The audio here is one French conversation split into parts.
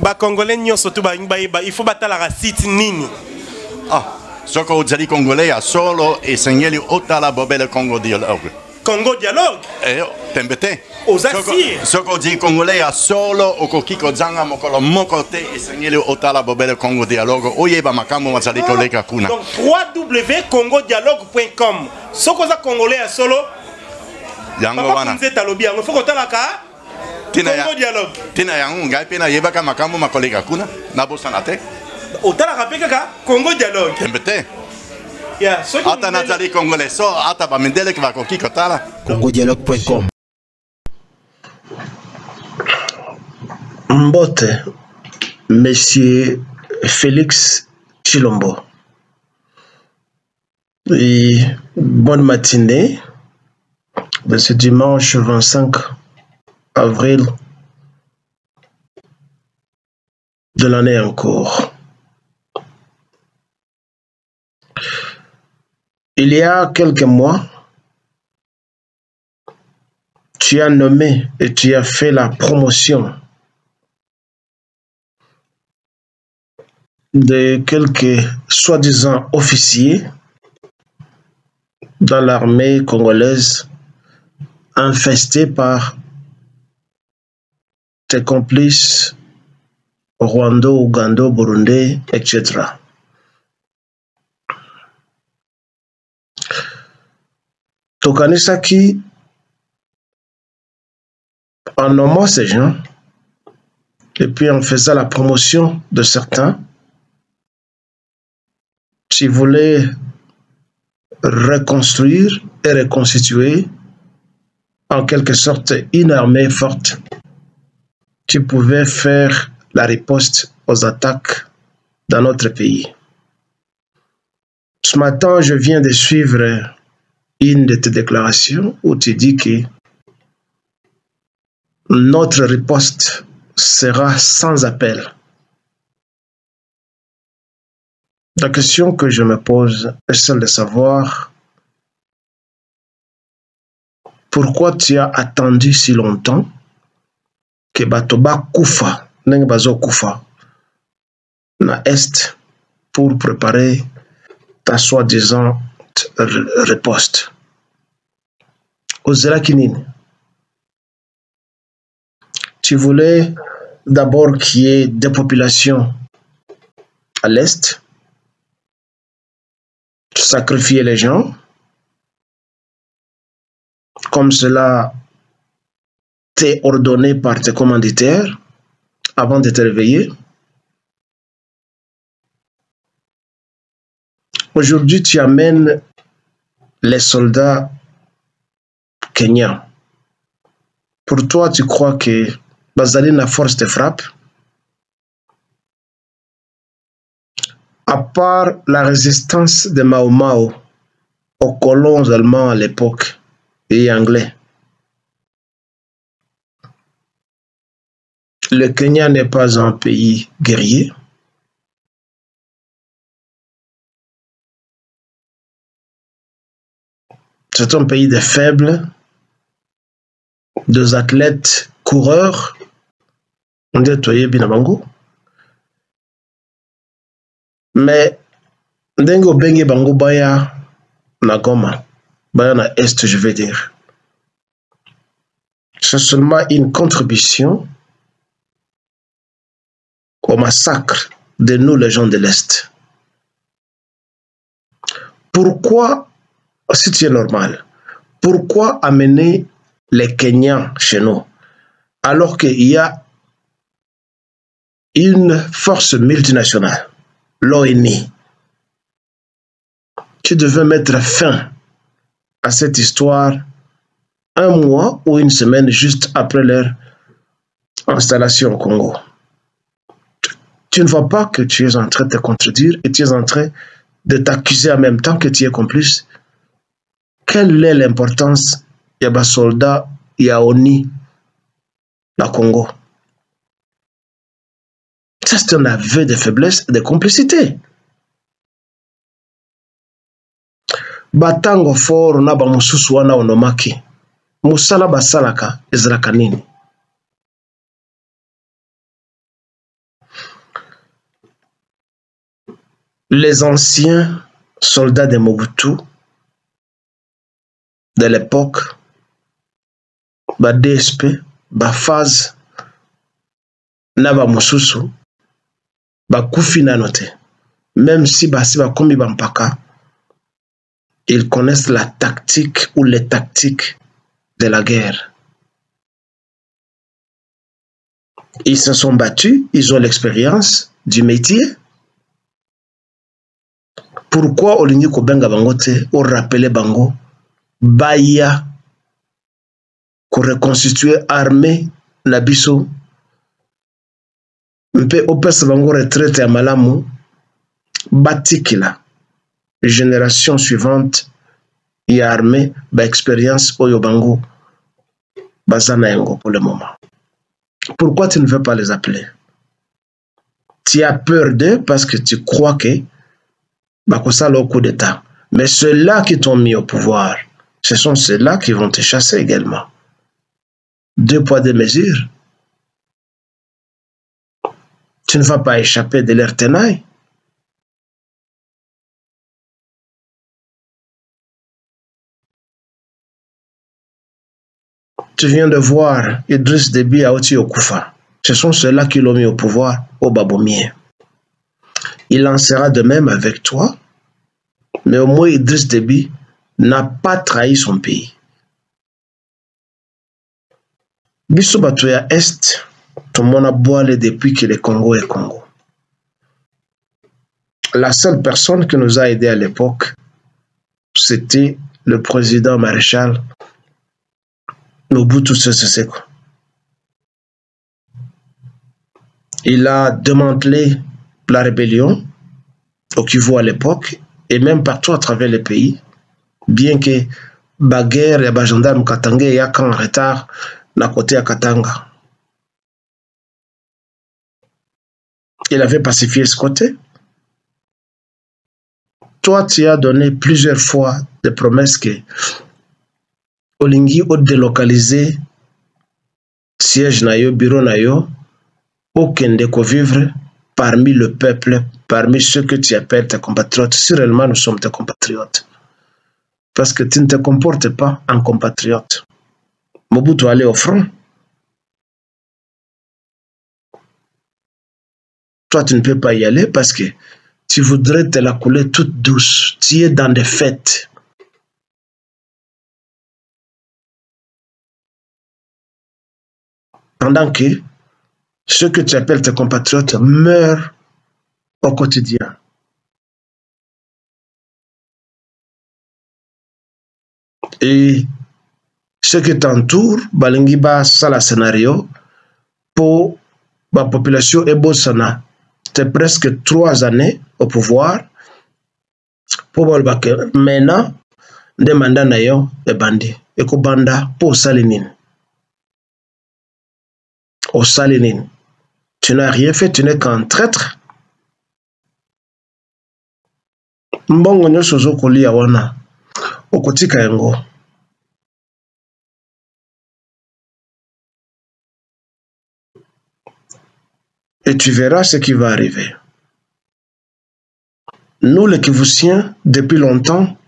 ba congolais nyonso tu ba il faut batala la site nini. Ah, soko ozali congolais ya solo e sengeli otala bobele Congo dialogue. Congo dialogue. Tembete. Osasir. Soko ozali congolais ya solo okokiko zanga mokolo mokote e sengeli otala bobele Congo dialogue. Oyeba makambo mazali koleka kuna. Donc www.congodialogue.com. Soko za congolais ya solo. Yango wana. Nze talobi yango faut kotala ka. Congo dialogue. Tina yango ngai pena yebaka makambo makoleka kuna na bosana te. Otala kapeka ka Congo dialogue. Tembete. Ya, soki ata nazali congolais so ata ba mindele ki bakoki kotala. Congodialogue.com. Mbote, Monsieur Félix Chilombo. Et bonne matinée de ce dimanche 25 avril de l'année en cours. Il y a quelques mois, tu as nommé et tu as fait la promotion de quelques soi-disant officiers dans l'armée congolaise infestés par tes complices rwandais, ougandais, burundais, etc. Tokanisaki, en nommant ces gens et puis en faisant la promotion de certains, tu voulais reconstruire et reconstituer en quelque sorte une armée forte. Tu pouvais faire la riposte aux attaques dans notre pays. Ce matin, je viens de suivre une de tes déclarations où tu dis que notre riposte sera sans appel. La question que je me pose est celle de savoir pourquoi tu as attendu si longtemps que Batoba Koufa, Nengabazo Koufa, na Est pour préparer ta soi-disant riposte. Ozela Kinine, tu voulais d'abord qu'il y ait des populations à l'Est, sacrifier les gens, comme cela t'est ordonné par tes commanditaires avant de te réveiller. Aujourd'hui, tu amènes les soldats kenyans. Pour toi, tu crois que Bazali, force de frappe, à part la résistance de Mao Mao aux colons allemands à l'époque et anglais, le Kenya n'est pas un pays guerrier. C'est un pays de faibles, de athlètes, coureurs. On dit Binabango. Mais Ndengo Bengue Bango Baya na Goma, Baya na Est, je veux dire. C'est seulement une contribution au massacre de nous, les gens de l'Est. Pourquoi, si tu es normal, pourquoi amener les Kenyans chez nous alors qu'il y a une force multinationale, l'ONU? Tu devais mettre fin à cette histoire un mois ou une semaine juste après leur installation au Congo. Tu ne vois pas que tu es en train de te contredire et tu es en train de t'accuser en même temps que tu es complice. Quelle est l'importance de les soldats et ONU dans le Congo? Ça, c'est un aveu de faiblesse et de complicité. Batango fort na ba mususu wana onomaki. Musala basalaka ezraka nini? les anciens soldats de Mobutu de l'époque, ba DSP, ba Faz, na ba Mosusu, ba Kufi nanote. Même si basi ba komi ba mpaka, ils connaissent la tactique ou les tactiques de la guerre. Ils se sont battus, ils ont l'expérience du métier. Pourquoi olingi kobenga bango te, o rappeler bango, baya, ko reconstituer armée na biso, mpe opesa bango retraite ya malamu, batikila, génération suivante, ya armée, ba expérience oyo bango, bazana yango pour le moment. Pourquoi tu ne veux pas les appeler? Tu as peur d'eux parce que tu crois que bakosa le coup d'État. Mais ceux-là qui t'ont mis au pouvoir, ce sont ceux-là qui vont te chasser également. 2 poids 2 mesures. Tu ne vas pas échapper de leur tenaille. Tu viens de voir Idriss Déby à Oti Okufa. Ce sont ceux-là qui l'ont mis au pouvoir au Babomie. Il en sera de même avec toi. Mais au moins Idriss Déby n'a pas trahi son pays. Biso Batoya Est, tout le monde a boilé depuis que le Congo est Congo. La seule personne qui nous a aidés à l'époque, c'était le président maréchal Mobutu Sese Seko. Il a démantelé la rébellion au Kivu à l'époque et même partout à travers le pays, bien que la guerre et les gendarmes Katanga y a qu'en retard à côté à Katanga. Il avait pacifié ce côté. Toi, tu as donné plusieurs fois des promesses que Olingi a délocalisé siège nayo, bureau nayo, aucun de vivre parmi le peuple, parmi ceux que tu appelles tes compatriotes. Si réellement nous sommes tes compatriotes. Parce que tu ne te comportes pas en compatriote. Mobutu allait au front. Toi, tu ne peux pas y aller parce que tu voudrais te la couler toute douce. Tu es dans des fêtes. Pendant que ceux que tu appelles tes compatriotes meurent au quotidien. Et ceux qui t'entourent, balingi ba sala scénario pour la population ebosana. C'est presque 3 années au pouvoir pour que maintenant des mandats nayo et bandi et ko banda pour salinine. Au salinine. Tu n'as rien fait, tu n'es qu'un traître. Mbongo nyoso zo kolia wana okotika yango. Et tu verras ce qui va arriver. Nous, les Kivusiens, depuis longtemps,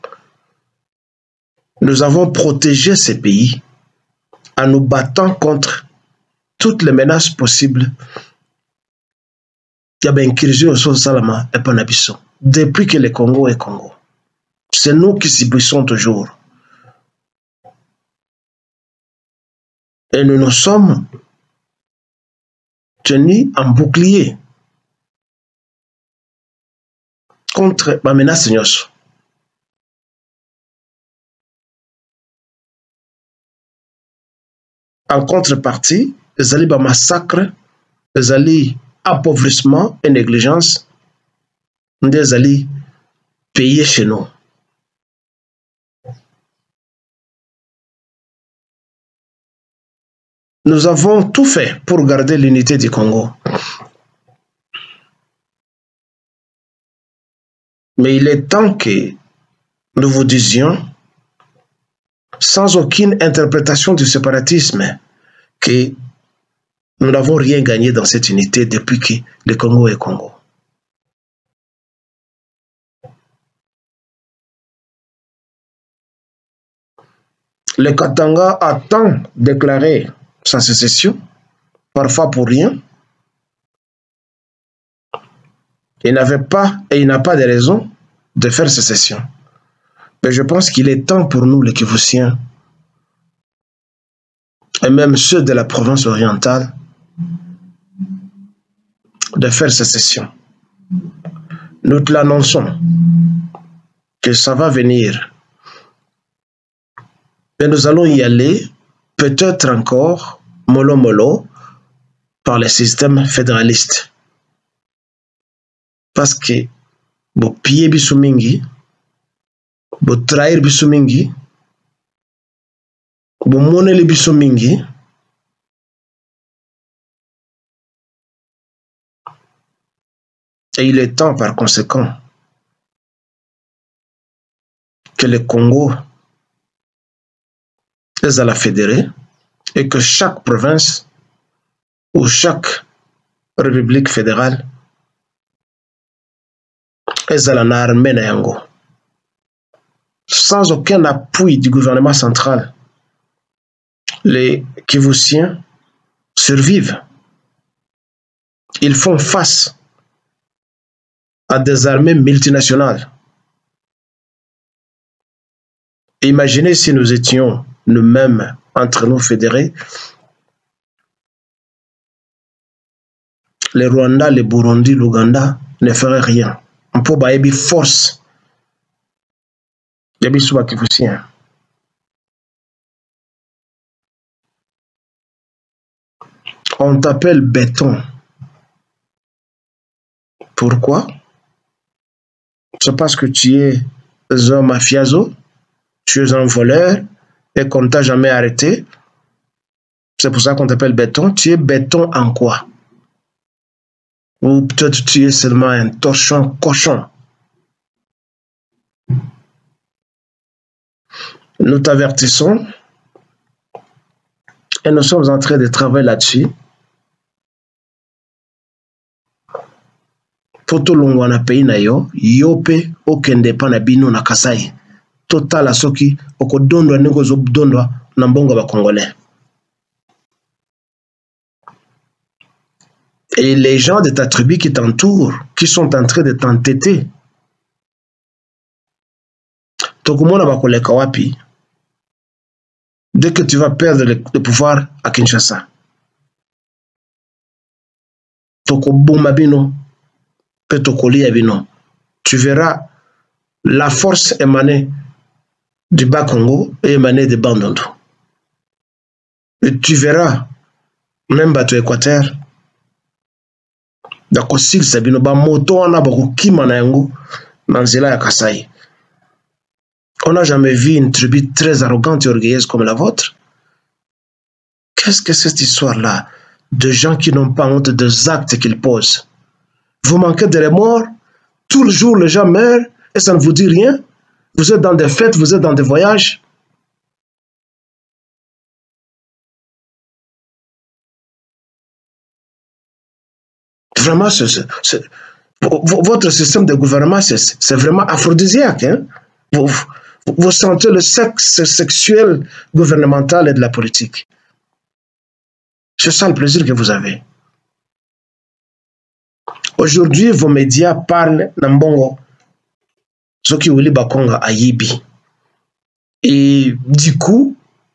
nous avons protégé ces pays en nous battant contre toutes les menaces possibles. Il y a bien incursion au Salama et Panabiso. Depuis que le Congo est Congo. C'est nous qui subissons toujours. Et nous nous sommes tenus en bouclier contre la menace. En contrepartie, les alliés massacre, les alliés appauvrissement et négligence, des alliés payés chez nous. Nous avons tout fait pour garder l'unité du Congo. Mais il est temps que nous vous disions, sans aucune interprétation du séparatisme, que nous n'avons rien gagné dans cette unité depuis que le Congo est Congo. Le Katanga a tant déclaré sa sécession, parfois pour rien. Il n'avait pas et il n'a pas de raison de faire sécession. Mais je pense qu'il est temps pour nous, les Kivusiens, et même ceux de la province orientale, de faire sécession. Nous te l'annonçons que ça va venir. Et nous allons y aller, peut-être encore, mollo mollo, par le système fédéraliste. Parce que bo pied bisu mingi, bo trahir bisu mingi, bo moneli bisu mingi, et il est temps par conséquent que le Congo les a fédérés et que chaque province ou chaque république fédérale ezala na armée na yango, sans aucun appui du gouvernement central. Les Kivusiens survivent. Ils font face à des armées multinationales. Imaginez si nous étions nous-mêmes entre nous fédérés, le Rwanda, le Burundi, l'Ouganda ne feraient rien. On peut avoir une force. Il y a Kivusien. On t'appelle béton. Pourquoi? C'est parce que tu es un mafioso, tu es un voleur et qu'on ne t'a jamais arrêté. C'est pour ça qu'on t'appelle béton. Tu es béton en quoi? Ou peut-être tu es seulement un torchon cochon. Nous t'avertissons et nous sommes en train de travailler là-dessus. Poto longwa na pays na yo, yope okende pa na bino na Kasai. Total asoki okodondwa nego zobdondwa na mbongo ba Congolais. Et les gens de ta tribu qui t'entourent, qui sont en train de t'entêter. Tokumona bakoleka wapi? Dès que tu vas perdre le pouvoir à Kinshasa. Tokobuma bino, pe tokolia bino. Tu verras la force émanée du Bas-Congo et émanée de Bandundu. Et tu verras, même bateau Équateur, Dakosil Sabino ba moto wana bakokima na yango na nzela ya Kasai. On n'a jamais vu une tribu très arrogante et orgueilleuse comme la vôtre. Qu'est-ce que cette histoire-là de gens qui n'ont pas honte des actes qu'ils posent? Vous manquez de remords? Tout le jour, les gens meurent et ça ne vous dit rien? Vous êtes dans des fêtes, vous êtes dans des voyages? Vraiment, votre système de gouvernement, c'est vraiment aphrodisiaque. Hein? Vous sentez le sexe sexuel gouvernemental et de la politique. C'est ça le plaisir que vous avez. Aujourd'hui, vos médias parlent d'Ambongo, ce qui est Bakonga à Yibi. Et du coup,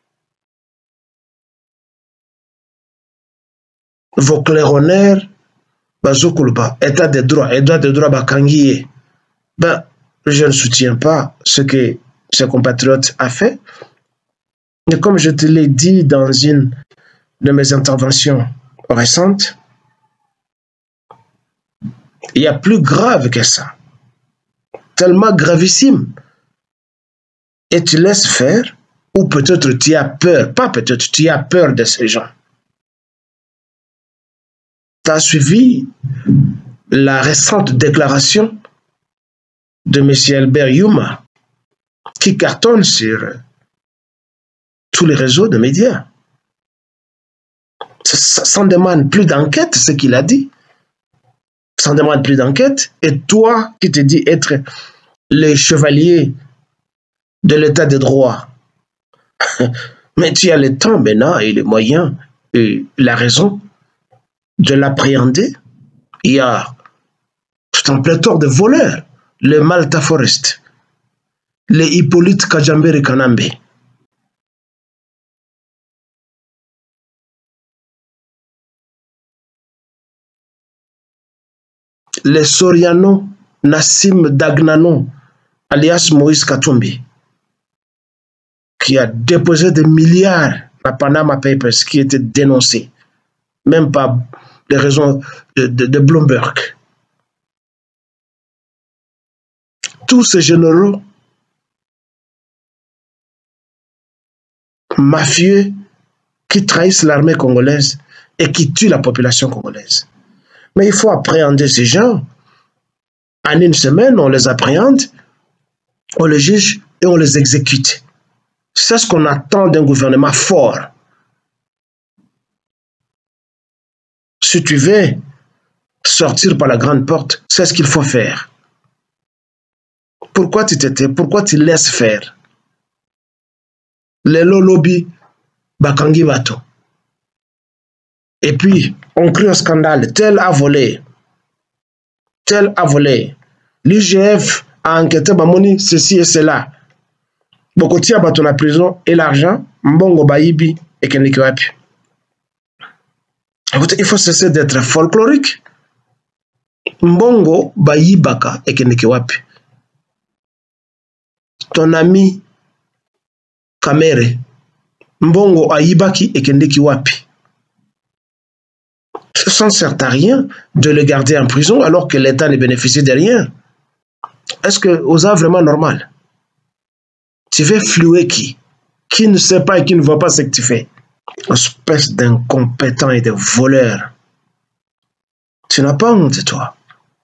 vos claironnaires, Bazokulba, état de droit, Bakangiye, ben, je ne soutiens pas ce que ce compatriote a fait. Et comme je te l'ai dit dans une de mes interventions récentes, il y a plus grave que ça. Tellement gravissime. Et tu laisses faire, ou peut-être tu as peur, pas peut-être, tu as peur de ces gens. Tu as suivi la récente déclaration de M. Albert Yuma, qui cartonne sur tous les réseaux de médias. Ça ne demande plus d'enquête, ce qu'il a dit. Ça ne demande plus d'enquête. Et toi, qui te dis être le chevalier de l'état de droit, Mais tu as le temps maintenant et les moyens et la raison de l'appréhender. Il y a tout un pléthore de voleurs. Les Malta Forest, les Hippolyte Kajambere Kanambe. Les Soriano Nassim Dagnano, alias Moïse Katumbi, qui a déposé des milliards à Panama Papers, qui étaient dénoncés, même par les raisons de Bloomberg. Tous ces généraux mafieux qui trahissent l'armée congolaise et qui tuent la population congolaise. Mais il faut appréhender ces gens. En une semaine, on les appréhende, on les juge et on les exécute. C'est ce qu'on attend d'un gouvernement fort. Si tu veux sortir par la grande porte, c'est ce qu'il faut faire. Pourquoi tu laisses faire? Les lobby, Bakangi Bato. Et puis, on crie au scandale, tel a volé. Tel a volé. L'IGF a enquêté, Bamoni, ceci et cela. Bokotia Bato na prison et l'argent, Mbongo Bayibi et Kendikiwapi. Il faut cesser d'être folklorique. Mbongo Bayibaka et Kendikiwapi. Ton ami Kamere, Mbongo Ayibaki et Kendikiwapi. Ça ne sert à rien de le garder en prison alors que l'État ne bénéficie de rien. Est-ce que Osa vraiment normal? Tu veux flouer qui? Qui ne sait pas et qui ne voit pas ce que tu fais? Espèce d'incompétent et de voleur. Tu n'as pas honte, toi.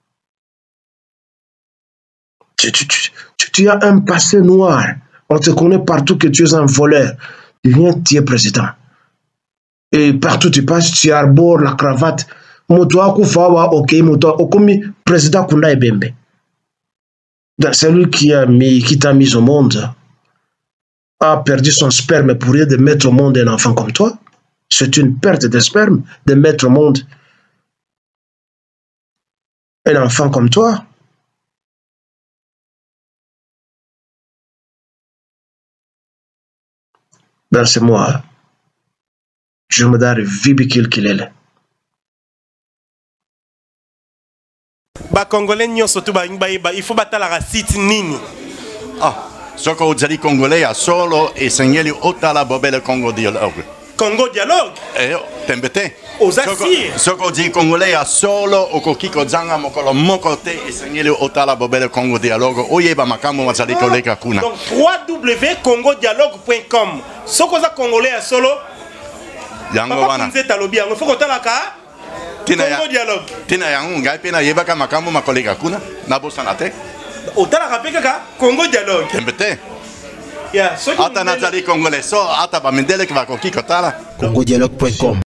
Tu as un passé noir. On te connaît partout que tu es un voleur. Tu viens, tu es président. Et partout tu passes, tu arbores la cravate. Motoa Koufawa, ok, Motoa, Okomi, président Kunda Ebembe. Celui qui t'a mis au monde a perdu son sperme pour rien de mettre au monde un enfant comme toi. C'est une perte de sperme de mettre au monde un enfant comme toi. Ben c'est moi. Je me donne Vibikil Kilele. Ba Congolais nyonso tu ba il faut battre la site nini. Ah, soko ozali Congolais a solo e segneli otala bobele Congo dialogue. Congo dialogue. Tembete. Osasi. Soko ozali Congolais a solo okokiko zanga mokolo mokote e segneli otala bobele Congo dialogue. Oyeba makambo mazali koleka kuna. Donc www.congodialogue.com. Soko za Congolais a solo. Yango wana. Nzeta lobi yango foko talaka. Congo dialogue. Tina yango ngai pena yebaka makambo makoleka kuna na bosana te. Otala kapeka ka Congo dialogue. Tembete. Ya, Ata nazali Congolais so ata ba mendele ki va kokiko tala. Congodialogue.com